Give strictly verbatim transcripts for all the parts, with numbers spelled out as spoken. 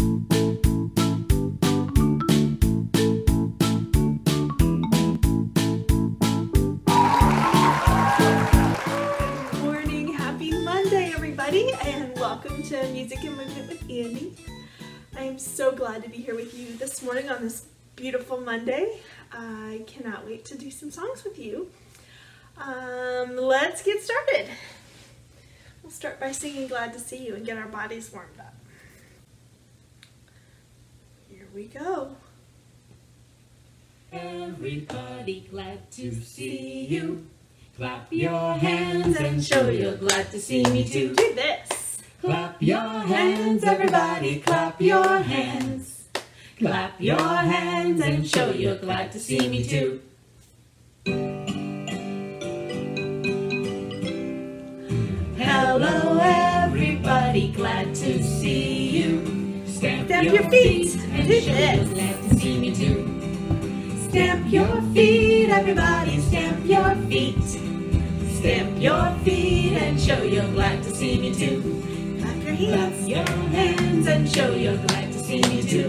And welcome to Music and Movement with Andi. I am so glad to be here with you this morning on this beautiful Monday. I cannot wait to do some songs with you. Um, let's get started. We'll start by singing Glad to See You and get our bodies warmed up. Here we go. Everybody glad to see you. Clap your hands and show you're glad to see me too. Do this. Clap your hands, everybody, clap your hands. Clap your hands and show you're glad to see me too. Hello, everybody, glad to see you. Stamp, Stamp your, your feet feet and and do show this. you're glad to see me too. Stamp your feet, everybody, stamp your feet. Stamp your feet and show you're glad to see me too. Clap your hands. Clap your hands and show you're glad to see me too.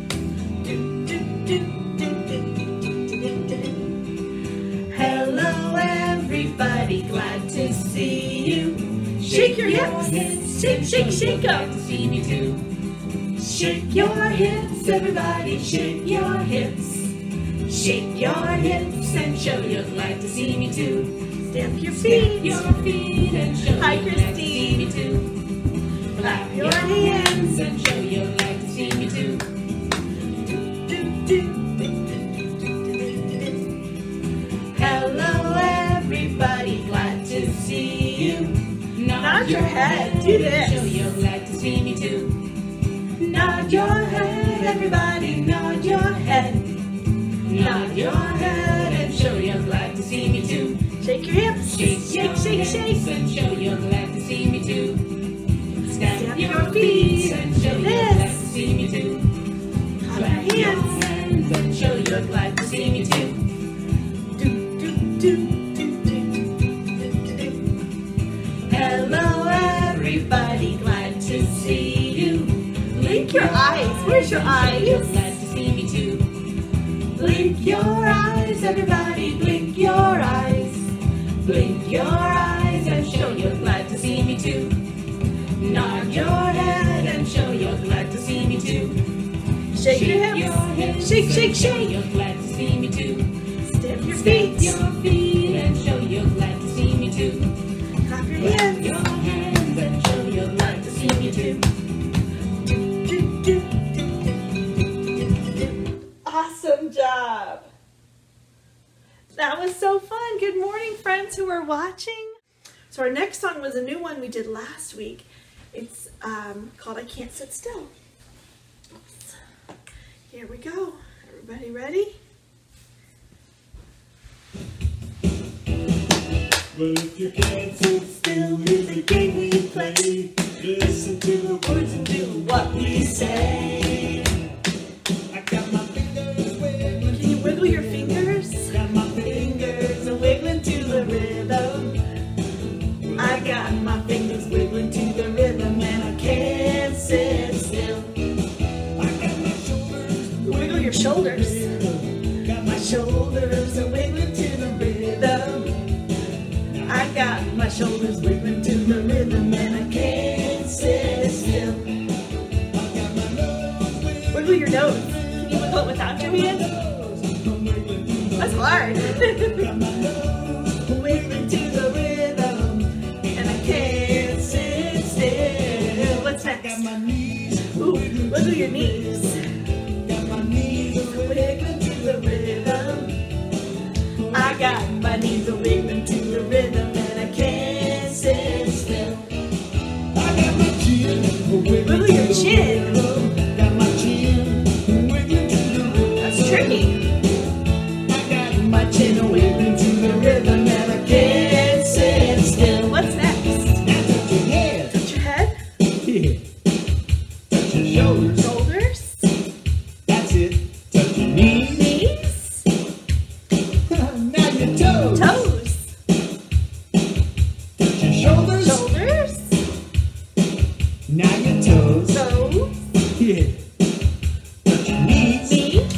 Do, do, do, do, do, do, do, do, do. Hello, everybody, glad to see you. Shake your hips. Shake, shake, shake glad up. to see me too. Shake your hips, everybody, shake your hips. Shake your hips and show you're glad to see me too. Stamp your Stamp feet. your feet and show Hi, you're glad to see Christine. me too. Clap your Your hands and show you're glad to see me too. Do, do, do, do, do, do, do. Hello, everybody, glad to see you. Nod your head. Do this. Show you're glad to see me too. Nod your head, everybody, nod your head. Nod your head and show you're glad to see me too. Shake your hips. Shake, Shake, your shake, hips shake. and show you're glad to see me too. Stamp Stamp your your feet feet. and show you're This. glad to see me too. Clap Clap your your hands. hands and show you're glad to see me too. Do, do, do, do, do, do, do, do. Hello, everybody, glad to see you. Blink your eyes. Where's your Show eyes? you're glad to see me too. Blink your eyes, everybody, blink your eyes. Blink your eyes and show you're glad to see me too. Nod your head and show you're glad to see me too. Shake your hips. Shake, shake, and show shake. you're glad to see me too. Stamp your Stamp feet. your feet and show you're glad to see me too. Clap your Clap hands. your hands and show you're glad to see me too. Do, do, do, do, do, do, do. Awesome job. That was so fun. Good morning, friends who are watching. So our next song was a new one we did last week. It's um, called I Can't Sit Still. Oops. Here we go. Everybody ready? Well, if you can't sit still, here's a game we play. Listen to the words and do what we say. I got my fingers wiggling. Can you wiggle your fingers? Got my fingers wiggling to the rhythm. I got my fingers wiggling to the rhythm and I can't sit still. I got my shoulders Wiggle your shoulders. Got My shoulders are wiggling to the rhythm. I got my shoulders wiggling to the rhythm and I can't sit still. I got my nose wiggling. Wiggle your nose. Can you wiggle it without your hands? That's hard. Got my nose Wiggling to the rhythm and I can't sit still. What's got next? my knees Ooh, wiggle your knees. Got my knees Wiggling to the rhythm. I got my knees wiggling to the rhythm and I can't sit still. I got my chin Wiggle your chin. Got my chin wiggling to the rhythm. That's tricky. I got My chin wiggling to the rhythm and I can't sit still. What's next? now touch your head. Touch your head, Yeah. Touch your shoulders. shoulders, That's it. Touch your knees. knees, Now your toes. toes, Touch your shoulders. shoulders, Now your toes. toes, Yeah. head. Touch your knees. Knees.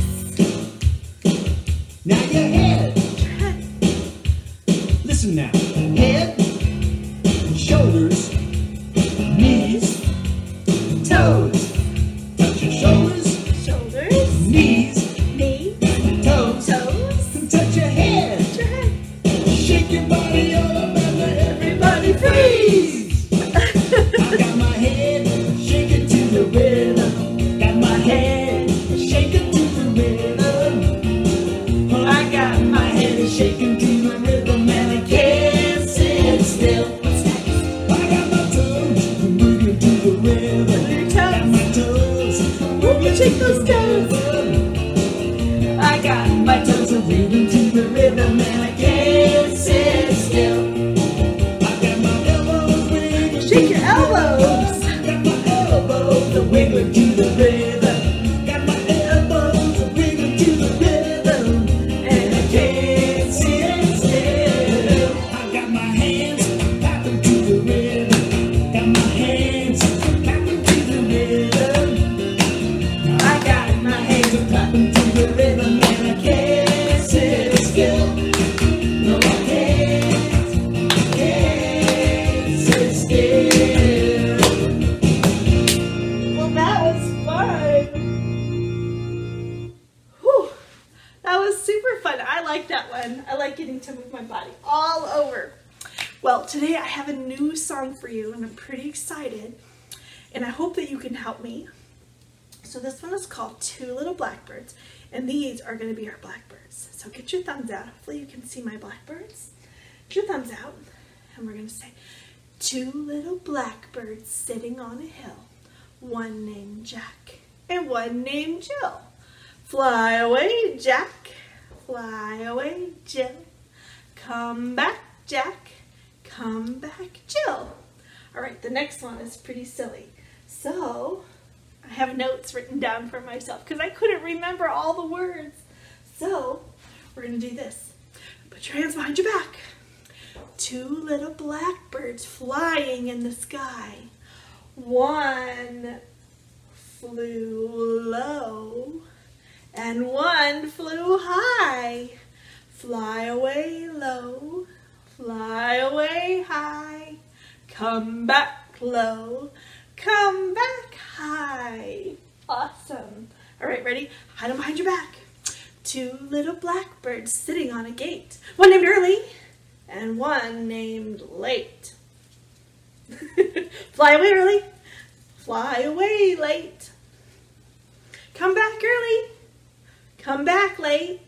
Now your head. Head. Listen now. Head, shoulders, knees, toes. Touch your shoulders, Shoulders. knees, Knees. toes. Toes. Touch your head. Touch your head. Shake your body all over, let everybody freeze. I got my head shaking to the rhythm. Got my head shaking to the rhythm. I got my head shaking to the rhythm and I can't sit still. What's next? I got my toes moving to the rhythm. Your Got toes. my toes Ooh, shake those toes. I got my toes moving to the rhythm and I can't sit still. I got my elbows wiggling. Shake your elbows. Got my elbows wiggling to the rhythm. Got my elbows wiggling to the rhythm and I can't sit still. I got my hands clapping to the rhythm. Got my hands clapping to the rhythm. I got my hands clapping to the rhythm and I can't sit still. No, I can't, can't sit still. Well, that was fun. Whew. That was super fun. I like that one. I like getting to move my body all over. Well, today I have a new song for you and I'm pretty excited. And I hope that you can help me. So this one is called Two Little Blackbirds. And these are going to be our blackbirds. So get your thumbs out. Hopefully you can see my blackbirds. Get your thumbs out. And we're going to say, two little blackbirds sitting on a hill. One named Jack and one named Jill. Fly away, Jack. Fly away, Jill. Come back, Jack. Come back, Jill. All right, the next one is pretty silly. So I have notes written down for myself because I couldn't remember all the words. So we're going to do this. Put your hands behind your back. Two little blackbirds flying in the sky. One flew low and one flew high. Fly away low, fly away high. Come back low, come back high. Awesome. All right, ready? Hide them behind your back. Two little blackbirds sitting on a gate. One named Early and one named Late. Fly away early, fly away late. Come back early, come back late.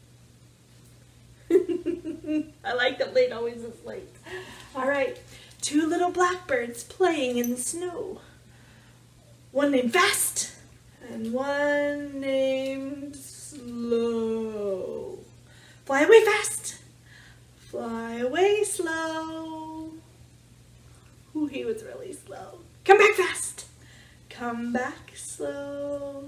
I like that late always is late. All right, two little blackbirds playing in the snow. One named Fast and one named Slow. Fly away fast, fly away slow. Ooh, he was really slow. Come back fast, come back slow.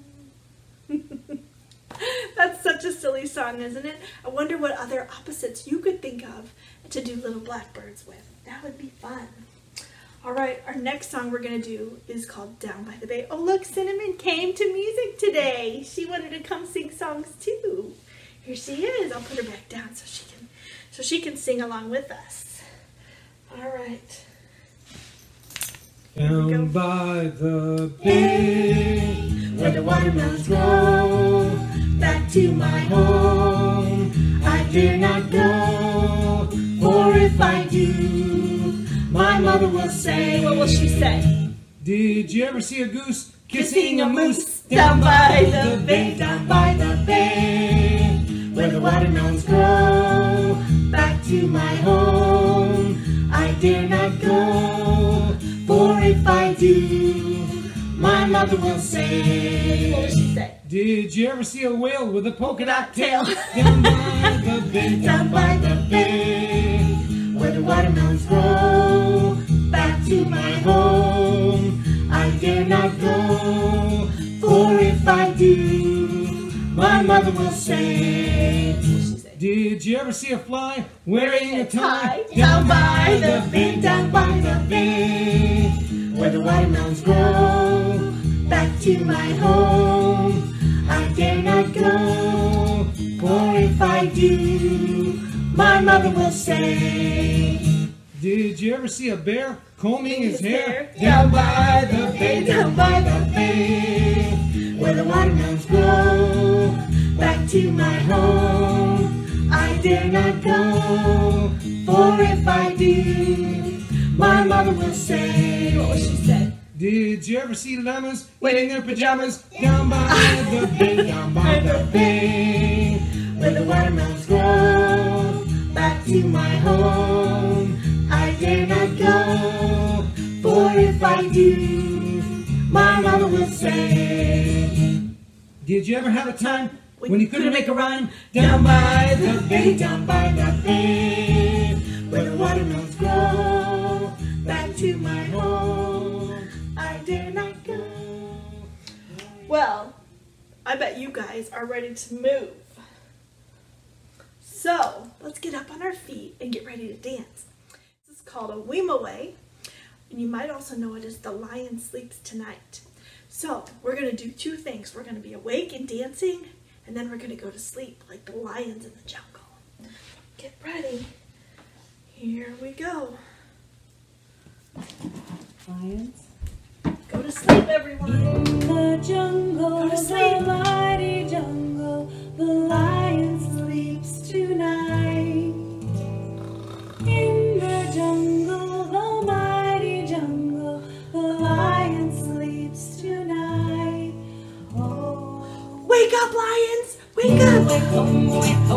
That's such a silly song, isn't it? I wonder what other opposites you could think of to do little blackbirds with. That would be fun. All right, our next song we're going to do is called Down by the Bay. Oh, look, Cinnamon came to music today. She wanted to come sing songs too. Here she is. I'll put her back down so she can so she can sing along with us. All right. Down by the bay, where the watermelons grow, back to my home, I dare not go, for if I do, my mother will say, What will she say? did you ever see a goose Kissing kissing a a moose moose down by the bay, down by the bay, where the watermelons grow, back to my home, I dare not go, for if I do, my mother will say, What will she say? did you ever see a whale with a polka dot Tail. down by the bay, down by the bay, where the watermelons grow, back to my home, I dare not go, for if I do, my mother will say, What will she say? did you ever see a fly wearing a tie, Down by the bay, down by the bay, where the watermelons grow, back to my home. I dare not go, for if I do, my mother will say. Did you ever see a bear combing his, His hair? hair? Down by the bay, down by the bay, where the watermelons grow. Back to my home, I dare not go, for if I do, my mother will say. What was she said? Did you ever see llamas wearing their pajamas down by the bay, down by the bay, Where the watermelons grow. Back to my home, I dare not go, for if I do, my mother will say. Did you ever have a time When when you couldn't make a rhyme? Down by the bay, down by the bay, Where the watermelons grow. Back to my home, I dare not go. Well, I bet you guys are ready to move. So, let's get up on our feet and get ready to dance. This is called a Weem-away, and you might also know it as The Lion Sleeps Tonight. So, we're going to do two things. We're going to be awake and dancing, and then we're going to go to sleep like the lions in the jungle. Get ready. Here we go. Lions. Go to sleep, everyone. In the jungle, Go to sleep. the mighty jungle, the lion sleeps tonight. In the jungle, the mighty jungle, the lion sleeps tonight. Oh, Wake up, lions! Wake up!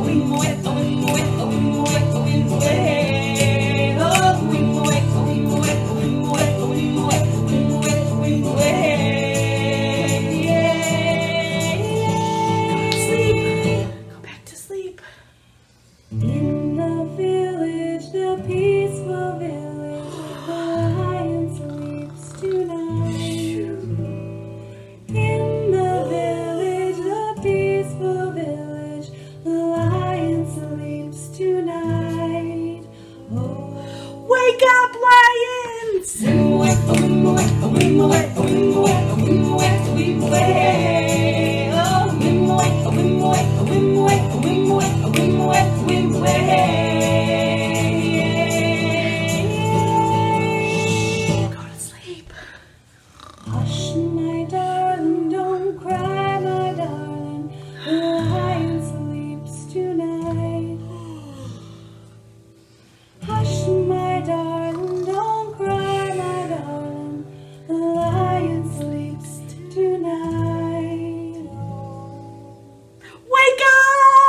Sleep. Go back to sleep. in the village, the peaceful village, the lion sleeps tonight. In the village, the peaceful village, the lion sleeps tonight. Oh, Wake up, lions! Go to sleep. Hush, my darling, don't cry, my darling. The lion sleeps tonight. Hush, my darling, don't cry, my darling. The lion sleeps tonight. Wake up!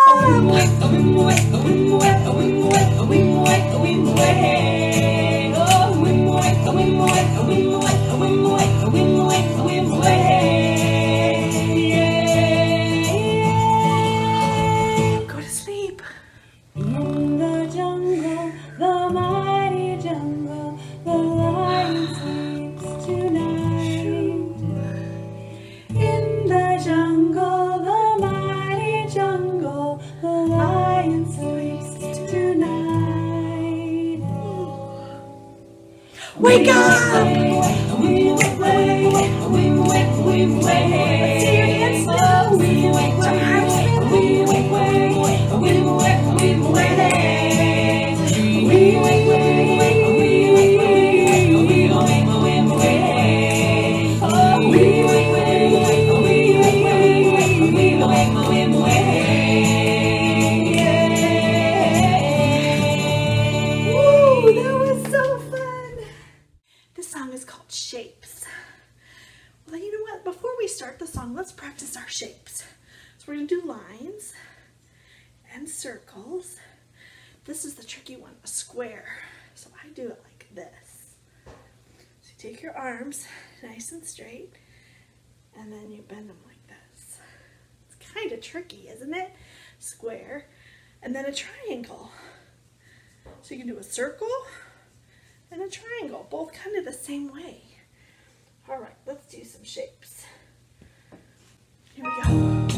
Go to sleep. In the jungle, the mighty jungle, the lion sleeps tonight. In the jungle, the mighty jungle, the lion sleeps tonight. Wake up! Let's see your hands now. Some arms Woo, that was so fun. This song is called Shapes. Well, you know what? Before we start the song, let's practice our shapes. So we're going to do lines and circles. This is the tricky one, a square. So I do it like this. So you take your arms nice and straight, and then you bend them like this. It's kind of tricky, isn't it? Square, and then a triangle. So you can do a circle and a triangle, both kind of the same way. All right, let's do some shapes. Here we go.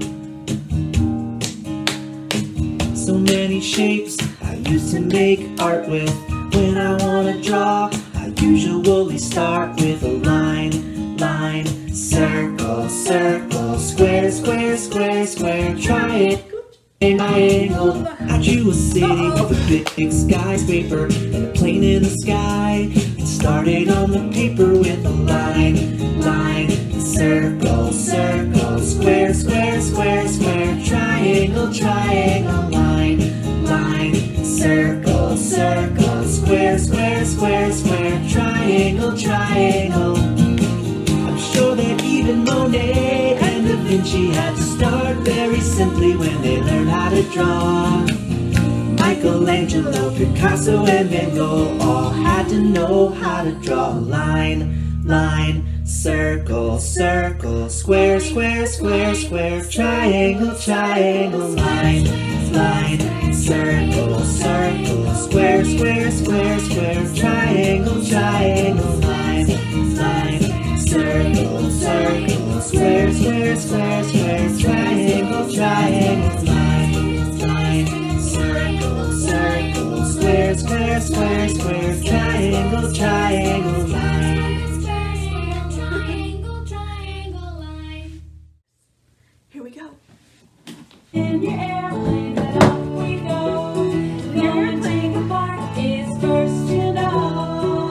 So many shapes I used to make art with. When I want to draw, I usually start with a line, line, circle, circle, square, square, square, square, triangle. Triangle. I drew a city with a big, big skyscraper and a plane in the sky. It started on the paper with a line, line, circle, circle, square, square, square, square, triangle, triangle, line, line, circle, circle, square, square, square, square, triangle, triangle. I'm sure that even Monet and Da Vinci had to start very simply when they learned how to draw. Michelangelo, Picasso, and Van Gogh all had to know how to draw a line, line, circle, circle, square, square, square, square, triangle, triangle, line, line, circle, circle, square, square, square, square, triangle, triangle, line, line, circle, circle, square, square, square, square, triangle, triangle, line, line, circle, circle, square, square, square, square, triangle, triangle, line. Triangle, triangle, line. Here we go. In your airplane, and off we go. The only thing apart is first to know.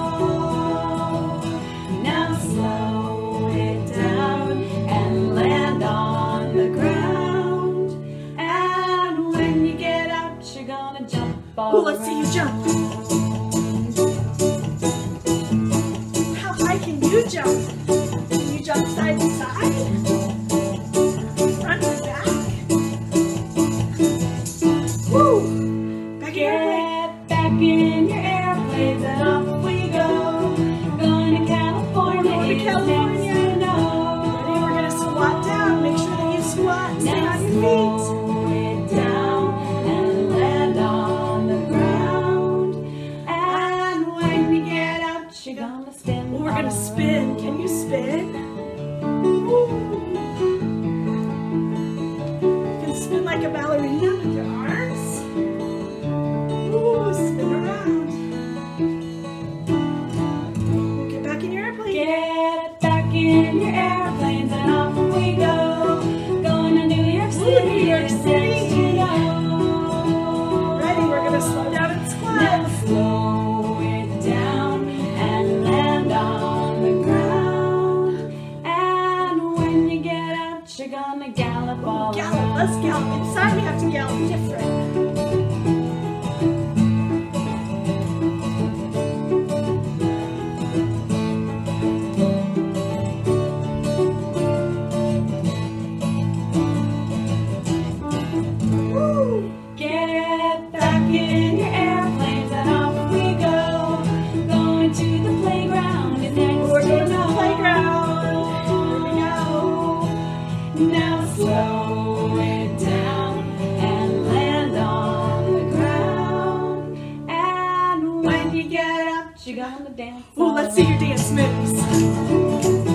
Now slow it down and land on the ground. And when you get out, you're gonna jump all Oh, let's see you jump. How high can you jump? Can you jump side to side? Front to back? Woo! Back in your airplane. Get back in your airplanes and off we go. Going to California. We're going to is California. next to know. Ready? We're gonna squat down. Make sure that you squat. Stay Now on your feet. slow it down and land on the ground. And when you get out, you're gonna spin. Well, we're gonna all spin. around. Can you spin? Woo. You can spin like a ballerina with your arms. Ooh, spin around. Get back in your airplane. Get back in your airplanes and off we go. Going to New York City. New York is City. next to know. Ready? We're gonna slow down and Now squat. slow it down and land on the ground. And when you get out, you're gonna gallop all Gallop. around. Let's gallop. Inside we have to gallop different. Woo! Get back in your airplanes and off we go. Going to the playground is next We're to going to the know. playground. Here we go. Now slow it down and land on the ground. And when you get out, you're gonna dance. Ooh, let's see your dance moves.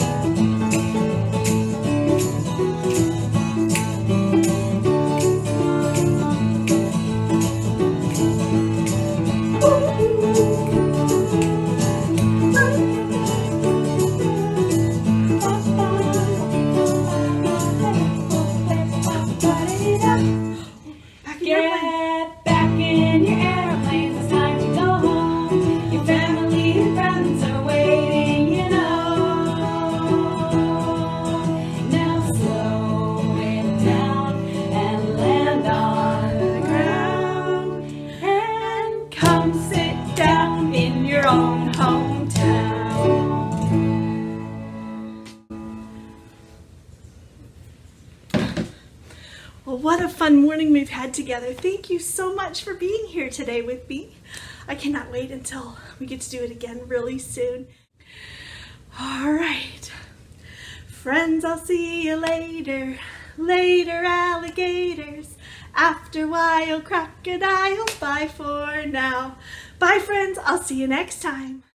Back in your airplane. Get back in your airplanes, it's time to go home. Your family and friends are waiting, you know. Now slow it down and land on the ground. And come sit down in your own hometown. Well, what a fun morning we've had together. Thank you so much for being here today with me. I cannot wait until we get to do it again really soon. All right. Friends, I'll see you later. Later, alligators. After a while, crocodile. Bye for now. Bye, friends. I'll see you next time.